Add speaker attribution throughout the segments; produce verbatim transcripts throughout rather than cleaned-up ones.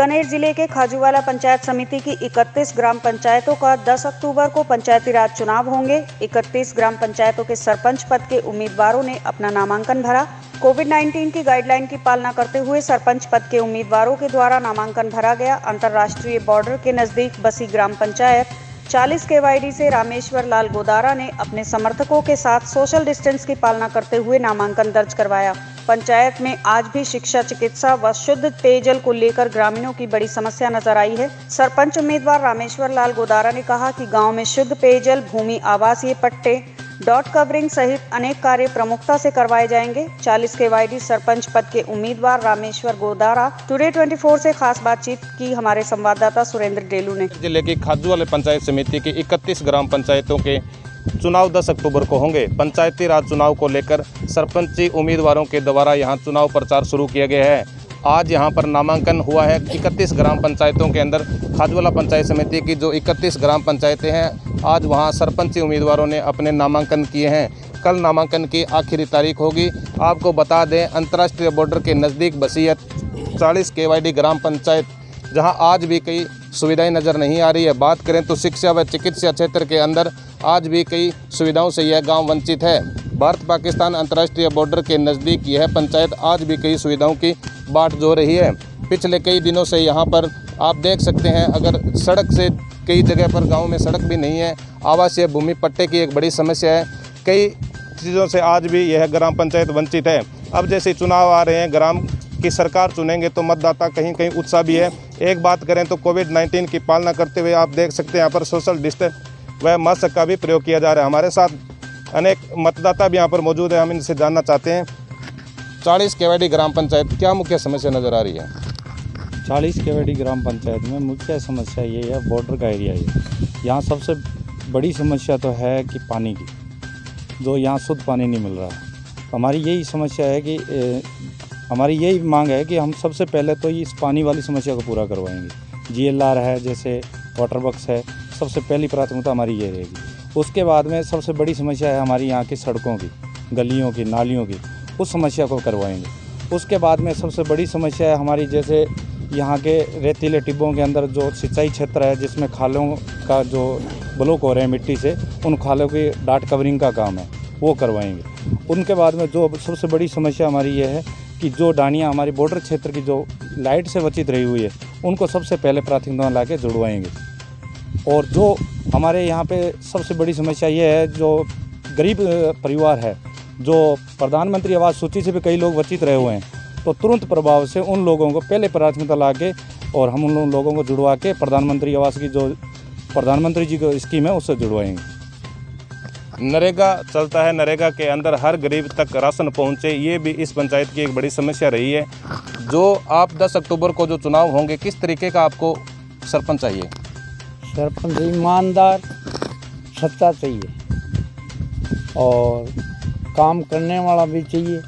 Speaker 1: बीकानेर जिले के खाजूवाला पंचायत समिति की इकतीस ग्राम पंचायतों का दस अक्टूबर को पंचायती राज चुनाव होंगे। इकतीस ग्राम पंचायतों के सरपंच पद के उम्मीदवारों ने अपना नामांकन भरा। कोविड उन्नीस की गाइडलाइन की पालना करते हुए सरपंच पद के उम्मीदवारों के द्वारा नामांकन भरा गया। अंतर्राष्ट्रीय बॉर्डर के नजदीक बसी ग्राम पंचायत चालीस के वाई डी से रामेश्वर लाल गोदारा ने अपने समर्थकों के साथ सोशल डिस्टेंस की पालना करते हुए नामांकन दर्ज करवाया। पंचायत में आज भी शिक्षा, चिकित्सा व शुद्ध पेयजल को लेकर ग्रामीणों की बड़ी समस्या नजर आई है। सरपंच उम्मीदवार रामेश्वर लाल गोदारा ने कहा कि गांव में शुद्ध पेयजल, भूमि आवासीय पट्टे, डॉट कवरिंग सहित अनेक कार्य प्रमुखता से करवाए जाएंगे। चालीस के वाई डी सरपंच पद के उम्मीदवार रामेश्वर गोदारा टुडे चौबीस से खास बातचीत की हमारे संवाददाता सुरेंद्र डेलू ने।
Speaker 2: जिले की खाजूवाला पंचायत समिति की इकतीस ग्राम पंचायतों के चुनाव दस अक्टूबर को होंगे। पंचायती राज चुनाव को लेकर सरपंची उम्मीदवारों के द्वारा यहां चुनाव प्रचार शुरू किया गया है। आज यहां पर नामांकन हुआ है। इकतीस ग्राम पंचायतों के अंदर खाजूवाला पंचायत समिति की जो इकतीस ग्राम पंचायतें हैं, आज वहां सरपंची उम्मीदवारों ने अपने नामांकन किए हैं। कल नामांकन की आखिरी तारीख होगी। आपको बता दें, अंतर्राष्ट्रीय बॉर्डर के नज़दीक बसी है चालीस के वाई डी ग्राम पंचायत, जहां आज भी कई सुविधाएं नज़र नहीं आ रही है। बात करें तो शिक्षा व चिकित्सा क्षेत्र के अंदर आज भी कई सुविधाओं से यह गांव वंचित है। भारत पाकिस्तान अंतर्राष्ट्रीय बॉर्डर के नज़दीक यह पंचायत आज भी कई सुविधाओं की बाट जो रही है। पिछले कई दिनों से यहाँ पर आप देख सकते हैं, अगर सड़क से कई जगह पर गांव में सड़क भी नहीं है। आवासीय भूमि पट्टे की एक बड़ी समस्या है। कई चीज़ों से आज भी यह ग्राम पंचायत वंचित है। अब जैसे चुनाव आ रहे हैं, ग्राम की सरकार चुनेंगे तो मतदाता कहीं कहीं उत्साह भी है। एक बात करें तो कोविड उन्नीस की पालना करते हुए आप देख सकते हैं यहाँ पर सोशल डिस्टेंस व मास्क का भी प्रयोग किया जा रहा है। हमारे साथ अनेक मतदाता भी यहाँ पर मौजूद है, हम इनसे जानना चाहते हैं। चालीस के वाई डी ग्राम पंचायत क्या मुख्य समस्या नज़र आ रही है?
Speaker 3: चालीस के वाई डी ग्राम पंचायत में मुख्य समस्या ये है, बॉर्डर का एरिया है। यहाँ सबसे बड़ी समस्या तो है कि पानी की, जो यहाँ शुद्ध पानी नहीं मिल रहा है। हमारी यही समस्या है कि ए, हमारी यही मांग है कि हम सबसे पहले तो इस पानी वाली समस्या को पूरा करवाएंगे। जी एल आर है, जैसे वाटर बक्स है, सबसे पहली प्राथमिकता हमारी ये रहेगी। उसके बाद में सबसे बड़ी समस्या है हमारी यहाँ की सड़कों की, गलियों की, नालियों की, उस समस्या को करवाएंगे। उसके बाद में सबसे बड़ी समस्या है हमारी, जैसे यहाँ के रेतीले टिब्बों के अंदर जो सिंचाई क्षेत्र है, जिसमें खालों का जो ब्लॉक हो रहे हैं मिट्टी से, उन खालों की डाट कवरिंग का काम है, वो करवाएंगे। उनके बाद में जो सबसे बड़ी समस्या हमारी ये है कि जो डानियाँ हमारी बॉर्डर क्षेत्र की जो लाइट से वंचित रही हुई है, उनको सबसे पहले प्राथमिकता ला के जुड़वाएंगे। और जो हमारे यहाँ पे सबसे बड़ी समस्या ये है, जो गरीब परिवार है, जो प्रधानमंत्री आवास सूची से भी कई लोग वंचित रहे हुए हैं, तो तुरंत प्रभाव से उन लोगों को पहले प्राथमिकता ला के और हम उन लोगों को जुड़वा के प्रधानमंत्री आवास की जो प्रधानमंत्री जी की स्कीम है उससे जुड़वाएंगे।
Speaker 2: नरेगा चलता है, नरेगा के अंदर हर गरीब तक राशन पहुंचे, ये भी इस पंचायत की एक बड़ी समस्या रही है। जो आप दस अक्टूबर को जो चुनाव होंगे, किस तरीके का आपको सरपंच चाहिए?
Speaker 4: सरपंच ईमानदार, सच्चा चाहिए और काम करने वाला भी चाहिए।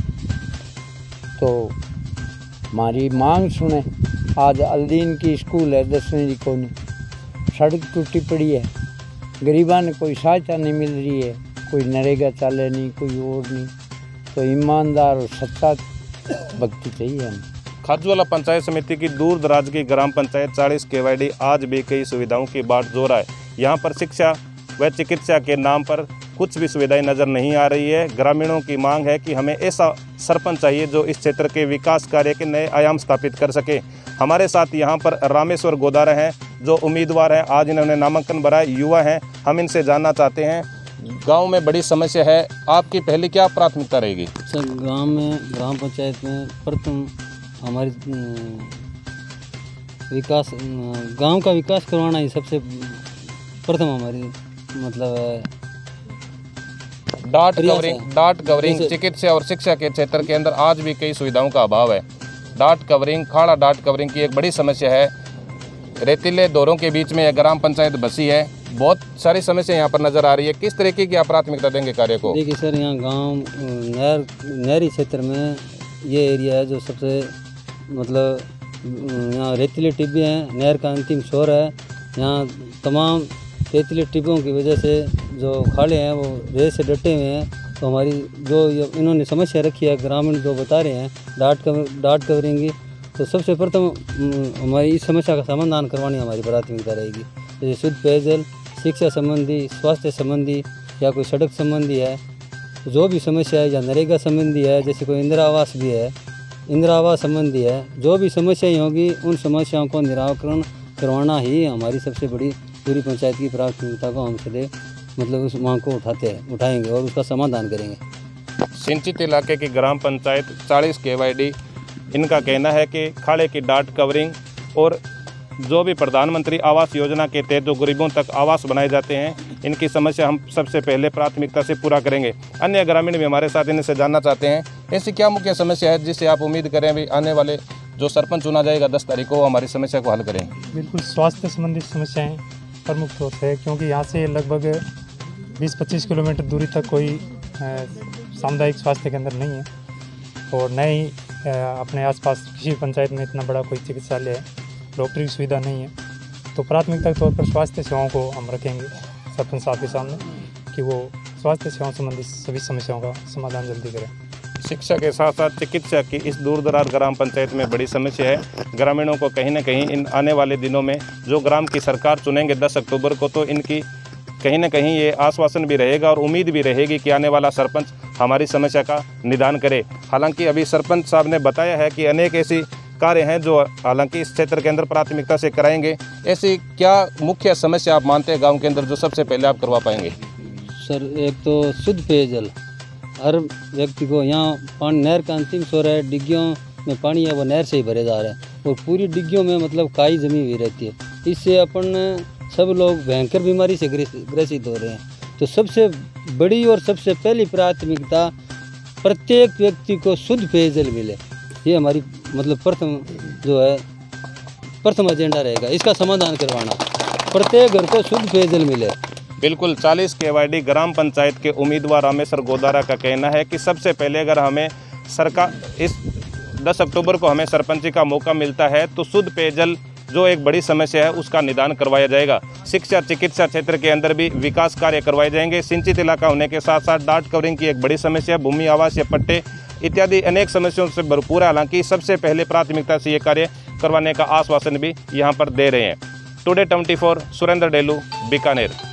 Speaker 4: तो हमारी मांग सुने। आज अल्दीन की स्कूल है, दसवीं की कोनी, सड़क टूटी पड़ी है, गरीबां ने कोई सहायता नहीं मिल रही है, कोई नरेगा चाले नहीं, कोई और नहीं। तो ईमानदार और सच्चा व्यक्ति चाहिए हमें।
Speaker 2: खाजूवाला पंचायत समिति की दूर दराज की ग्राम पंचायत चालीस के वाई डी आज भी कई सुविधाओं की बाट जोर है। यहाँ पर शिक्षा व चिकित्सा के नाम पर कुछ भी सुविधाएं नज़र नहीं आ रही है। ग्रामीणों की मांग है कि हमें ऐसा सरपंच चाहिए जो इस क्षेत्र के विकास कार्य के नए आयाम स्थापित कर सके। हमारे साथ यहाँ पर रामेश्वर गोदारा हैं, जो उम्मीदवार हैं। आज इन्होंने नामांकन भरा, युवा हैं। हम इनसे जानना चाहते हैं, गांव में बड़ी समस्या है, आपकी पहली क्या प्राथमिकता रहेगी?
Speaker 5: सर, गांव में ग्राम पंचायत में प्रथम हमारी विकास, गांव का विकास करवाना ही सबसे प्रथम हमारी मतलब है।
Speaker 2: डाट कवरिंग डाट कवरिंग चिकित्सा और शिक्षा के क्षेत्र के अंदर आज भी कई सुविधाओं का अभाव है। डाट कवरिंग, खाड़ा डाट कवरिंग की एक बड़ी समस्या है। रेतीले दौरों के बीच में यह ग्राम पंचायत बसी है। बहुत सारी समस्या यहाँ पर नज़र आ रही है। किस तरीके की आप प्राथमिकता देंगे कार्य को?
Speaker 5: देखिए सर, यहाँ गांव नहर नहरी क्षेत्र में ये एरिया है जो सबसे मतलब यहाँ रेतीले टिब्बे हैं, नहर का अंतिम छोर है। यहाँ तमाम रेतीले टिब्बों की वजह से जो खाले हैं वो रेत से डटे हुए हैं। तो हमारी जो इन्होंने समस्या रखी है, ग्रामीण जो बता रहे हैं डाट कवर डाट कवरिंग की, तो सबसे प्रथम अम, हमारी इस समस्या का समाधान करवानी हमारी प्राथमिकता रहेगी। जैसे शुद्ध पेयजल, शिक्षा संबंधी, स्वास्थ्य संबंधी या कोई सड़क संबंधी है, जो भी समस्या है, या नरेगा संबंधी है, जैसे कोई इंदिरा आवास भी है, इंदिरा आवास संबंधी है, जो भी समस्याएं होगी उन समस्याओं को निराकरण करवाना ही हमारी सबसे बड़ी पूरी पंचायत की प्राथमिकता को हम सदैव मतलब उस मांग को उठाते हैं उठाएंगे और उसका समाधान करेंगे।
Speaker 2: सिंचित इलाके की ग्राम पंचायत चालीस के वाई डी, इनका कहना है कि खाड़े की डाट कवरिंग और जो भी प्रधानमंत्री आवास योजना के तहत जो गरीबों तक आवास बनाए जाते हैं, इनकी समस्या हम सबसे पहले प्राथमिकता से पूरा करेंगे। अन्य ग्रामीण भी हमारे साथ इनसे जानना चाहते हैं, ऐसी क्या मुख्य समस्या है जिससे आप उम्मीद करें भी आने वाले जो सरपंच चुना जाएगा दस तारीख को, हमारी समस्या को हल करेंगे?
Speaker 6: बिल्कुल स्वास्थ्य संबंधित समस्याएं प्रमुख तौर से, क्योंकि यहाँ से लगभग बीस पच्चीस किलोमीटर दूरी तक कोई सामुदायिक स्वास्थ्य केंद्र नहीं है और न ही अपने आसपास किसी पंचायत में इतना बड़ा कोई चिकित्सालय है, डॉक्टरी की सुविधा नहीं है। तो प्राथमिकता के तौर पर स्वास्थ्य सेवाओं को हम रखेंगे सरपंच साहब के सामने कि वो स्वास्थ्य सेवाओं संबंधित सभी समस्याओं का समाधान जल्दी करें।
Speaker 2: शिक्षा के साथ साथ चिकित्सा की इस दूर दराज ग्राम पंचायत में बड़ी समस्या है। ग्रामीणों को कहीं ना कहीं इन आने वाले दिनों में जो ग्राम की सरकार चुनेंगे दस अक्टूबर को, तो इनकी कहीं ना कहीं ये आश्वासन भी रहेगा और उम्मीद भी रहेगी कि आने वाला सरपंच हमारी समस्या का निदान करे। हालांकि अभी सरपंच साहब ने बताया है कि अनेक ऐसी कार्य हैं जो हालांकि इस क्षेत्र के अंदर प्राथमिकता से कराएंगे। ऐसी क्या मुख्य समस्या आप मानते हैं गाँव के अंदर जो सबसे पहले आप करवा पाएंगे?
Speaker 5: सर, एक तो शुद्ध पेयजल, हर व्यक्ति को यहाँ पानी, नहर का अंतिम छोर है, डिग्गियों में पानी है वो नहर से ही भरे जा रहा है और पूरी डिग्गियों में मतलब काई जमी हुई रहती है। इससे अपन सब लोग भयंकर बीमारी से ग्रसित हो रहे हैं। तो सबसे बड़ी और सबसे पहली प्राथमिकता प्रत्येक व्यक्ति को शुद्ध पेयजल मिले, ये हमारी मतलब प्रथम जो है प्रथम एजेंडा रहेगा। इसका समाधान करवाना, प्रत्येक घर को शुद्ध पेयजल मिले।
Speaker 2: बिल्कुल, चालीस के वाई डी ग्राम पंचायत के उम्मीदवार रामेश्वर गोदारा का कहना है कि सबसे पहले अगर हमें सरकार इस दस अक्टूबर को हमें सरपंची का मौका मिलता है तो शुद्ध पेयजल जो एक बड़ी समस्या है उसका निदान करवाया जाएगा। शिक्षा चिकित्सा क्षेत्र के अंदर भी विकास कार्य करवाए जाएंगे। सिंचित इलाका होने के साथ साथ डाट कवरिंग की एक बड़ी समस्या, भूमि आवास या पट्टे इत्यादि अनेक समस्याओं से भरपूर है। हालांकि सबसे पहले प्राथमिकता से ये कार्य करवाने का आश्वासन भी यहाँ पर दे रहे हैं। Today twenty four, Surendra Delu, Bikaner.